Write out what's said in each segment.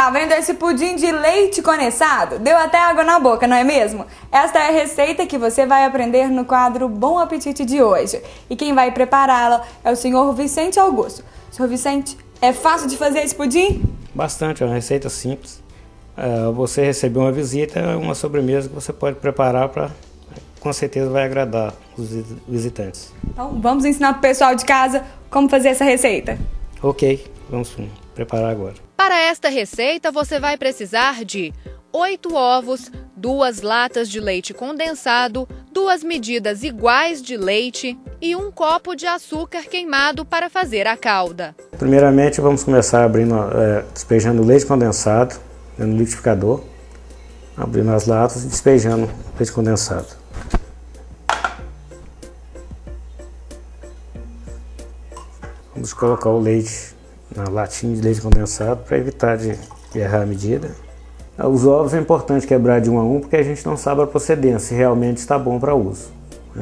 Tá vendo esse pudim de leite condensado? Deu até água na boca, não é mesmo? Esta é a receita que você vai aprender no quadro Bom Apetite de hoje. E quem vai prepará-la é o senhor Vicente Augusto. Senhor Vicente, é fácil de fazer esse pudim? Bastante, é uma receita simples. Você receber uma visita, é uma sobremesa que você pode preparar para, com certeza vai agradar os visitantes. Então vamos ensinar para o pessoal de casa como fazer essa receita. Ok, vamos preparar agora. Para esta receita você vai precisar de 8 ovos, 2 latas de leite condensado, 2 medidas iguais de leite e 1 copo de açúcar queimado para fazer a calda. Primeiramente vamos começar abrindo, despejando o leite condensado no liquidificador, abrindo as latas e despejando o leite condensado. Vamos colocar o leite na latinha de leite condensado para evitar de errar a medida. Os ovos é importante quebrar de 1 a 1 porque a gente não sabe a procedência, se realmente está bom para uso, né?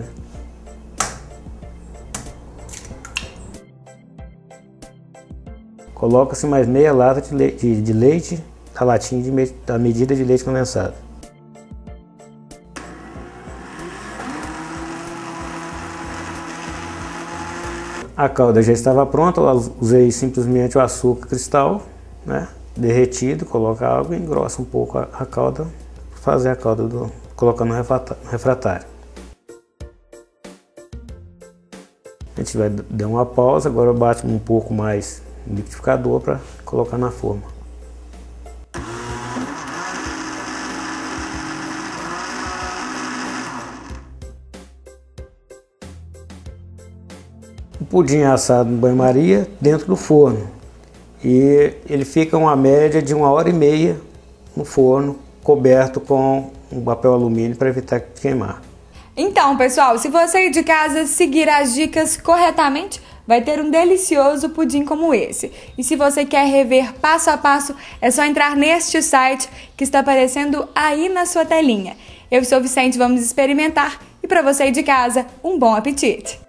Coloca-se mais meia lata de leite na latinha da medida de leite condensado. A calda já estava pronta, eu usei simplesmente o açúcar cristal, né, derretido, coloca a água e engrossa um pouco a calda, fazer a calda colocando no refratário. A gente vai dar uma pausa, agora bate um pouco mais no liquidificador para colocar na forma. O pudim é assado em banho-maria dentro do forno e ele fica uma média de 1h30 no forno, coberto com um papel alumínio para evitar queimar. Então, pessoal, se você de casa seguir as dicas corretamente, vai ter um delicioso pudim como esse. E se você quer rever passo a passo, é só entrar neste site que está aparecendo aí na sua telinha. Eu sou Vicente, vamos experimentar. E para você de casa, um bom apetite!